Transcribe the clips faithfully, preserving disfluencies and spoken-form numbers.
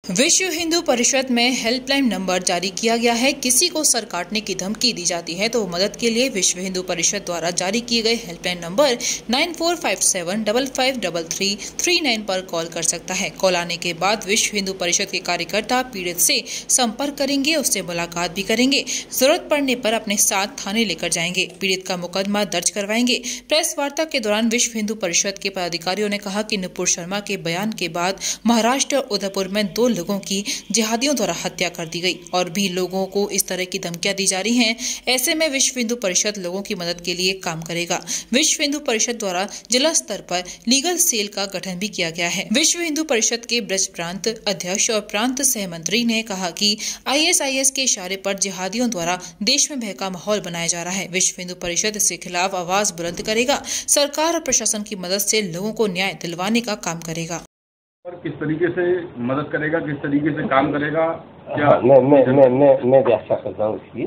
विश्व हिंदू परिषद में helpline number जारी किया गया है। किसी को सर काटने की धमकी दी जाती है तो मदद के लिए विश्व हिंदू परिषद द्वारा जारी किए गए helpline number nine four five seven double five double three three nine पर कॉल कर सकता है। कॉल आने के बाद विश्व हिंदू परिषद के कार्यकर्ता पीड़ित से संपर्क करेंगे, उससे मुलाकात भी करेंगे। जरूरत पड़ने पर अपने साथ थाने लेकर जाएंगे, पीड़ित का मुकदमा दर्ज करवाएंगे। प्रेस वार्ता के दौरान विश्व हिंदू परिषद के पदाधिकारियों ने कहा कि नुपुर शर्मा के बयान के बाद महाराष्ट्र और उदयपुर में दो लोगों की जिहादियों द्वारा हत्या कर दी गई और भी लोगों को इस तरह की धमकियां दी जा रही हैं। ऐसे में विश्व हिंदू परिषद लोगों की मदद के लिए काम करेगा। विश्व हिंदू परिषद द्वारा जिला स्तर पर लीगल सेल का गठन भी किया गया है। विश्व हिंदू परिषद के ब्रज प्रांत अध्यक्ष और प्रांत सहमंत्री ने कहा कि आईएसआईएस के इशारे पर जिहादियों द्वारा देश में भय का माहौल बनाया जा रहा है। विश्व हिंदू परिषद इसके खिलाफ आवाज बुलंद करेगा। सरकार और प्रशासन की मदद से लोगों को न्याय दिलवाने का काम करेगा। और किस तरीके से मदद करेगा, किस तरीके से काम करेगा, क्या हाँ, मैं मैं मैं मैं मैं व्याख्या करता हूँ इसकी।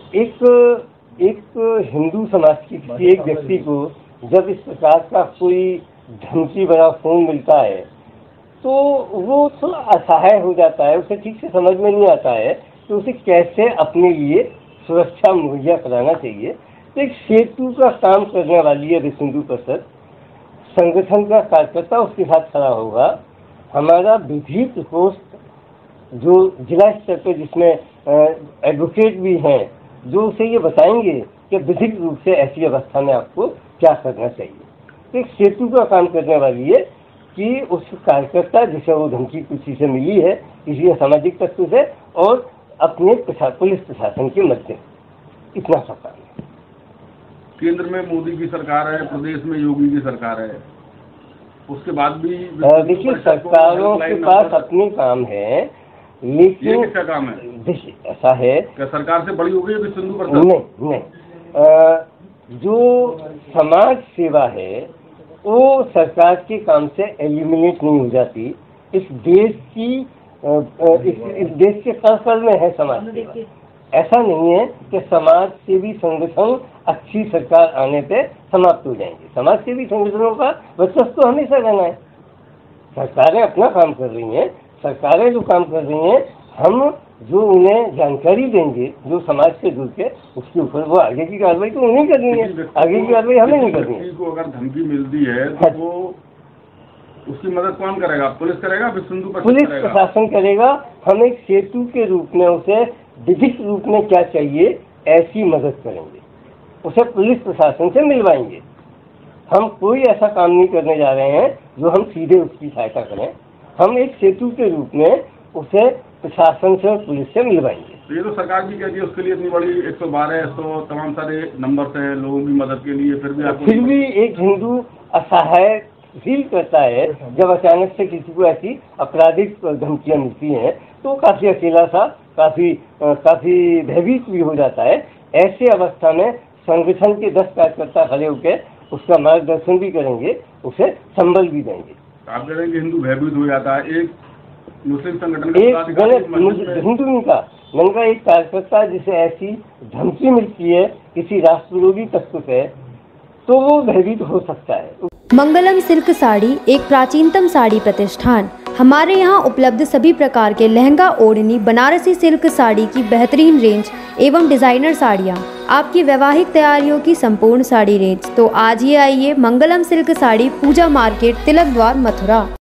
एक एक हिंदू समाज की किसी एक व्यक्ति को जब इस प्रकार का कोई धमकी भरा फोन मिलता है तो वो थोड़ा असहाय हो जाता है, उसे ठीक से समझ में नहीं आता है तो उसे कैसे अपने लिए सुरक्षा मुहैया कराना चाहिए। तो एक सेतु का काम करने वाली है विश्व हिंदू परिषद, संगठन का कार्यकर्ता उसके साथ खड़ा होगा। हमारा विधि प्रकोष्ठ जो जिला स्तर पर जिसमें एडवोकेट भी हैं जो उसे ये बताएंगे कि विधिक रूप से ऐसी अवस्था में आपको क्या करना चाहिए। तो एक सेतु का काम करने वाली है कि उस कार्यकर्ता जिसे वो धमकी किसी से मिली है, किसी सामाजिक तत्व से, और अपने पुलिस प्रशासन की मदद, इतना सा काम है। केंद्र में मोदी की सरकार है, प्रदेश में योगी की सरकार है, उसके बाद भी देखिए सरकारों के पास अपने काम है, लेकिन किसका काम है? देखिए ऐसा है, क्या सरकार से बड़ी हो गई विश्व हिंदू परिषद? नहीं नहीं आ, जो समाज सेवा है वो सरकार के काम से एलिमिनेट नहीं हो जाती। इस देश की इस, इस देश के कल में है समाज सेवा। ऐसा नहीं है कि समाज सेवी संगठन अच्छी सरकार आने पे समाप्त हो जाएंगे। समाज सेवी संगठनों का वर्चस्व तो हमेशा रहना है। सरकारें अपना काम कर रही हैं, सरकारें जो काम कर रही हैं, हम जो उन्हें जानकारी देंगे जो समाज से जुड़ के, उसके ऊपर वो आगे की कार्रवाई तो उन्हें करनी है, आगे की कार्रवाई हमें नहीं करनी है। को अगर धमकी मिलती है तो वो उसकी मदद कौन करेगा? पुलिस करेगा, विश्व हिंदू परिषद पुलिस प्रशासन करेगा। हम एक सेतु के रूप में उसे विधिक रूप में क्या चाहिए ऐसी मदद करेंगे, उसे पुलिस प्रशासन से मिलवाएंगे। हम कोई ऐसा काम नहीं करने जा रहे हैं जो हम सीधे उसकी सहायता करें। हम एक सेतु के रूप में उसे प्रशासन से और पुलिस से मिलवाएंगे। तो ये तो सरकार भी कहती है उसके लिए इतनी बड़ी एक सौ बारह तो तमाम सारे नंबर हैं लोगों की मदद के लिए, फिर भी फिर भी एक हिंदू असहाय फील करता है जब अचानक से किसी को ऐसी आपराधिक धमकियां मिलती हैं तो काफी अकेला सा, काफी काफी भयभीत भी हो जाता है। ऐसे अवस्था में संगठन के दस कार्यकर्ता खड़े होकर उसका मार्गदर्शन भी करेंगे, उसे संबल भी देंगे। आप कह रहे हैं कि हिंदू भयभीत हो जाता है। एक मुस्लिम संगठन एक गलत हिंदू नहीं का मन का एक कार्यकर्ता जिसे ऐसी धमकी मिलती है किसी राष्ट्र विरोधी तत्व से तो वो भयभीत हो सकता है। मंगलम सिल्क साड़ी एक प्राचीनतम साड़ी प्रतिष्ठान। हमारे यहाँ उपलब्ध सभी प्रकार के लहंगा, ओढ़नी, बनारसी सिल्क साड़ी की बेहतरीन रेंज एवं डिजाइनर साड़ियाँ, आपकी वैवाहिक तैयारियों की संपूर्ण साड़ी रेंज। तो आज ही आइए मंगलम सिल्क साड़ी, पूजा मार्केट, तिलक द्वार, मथुरा।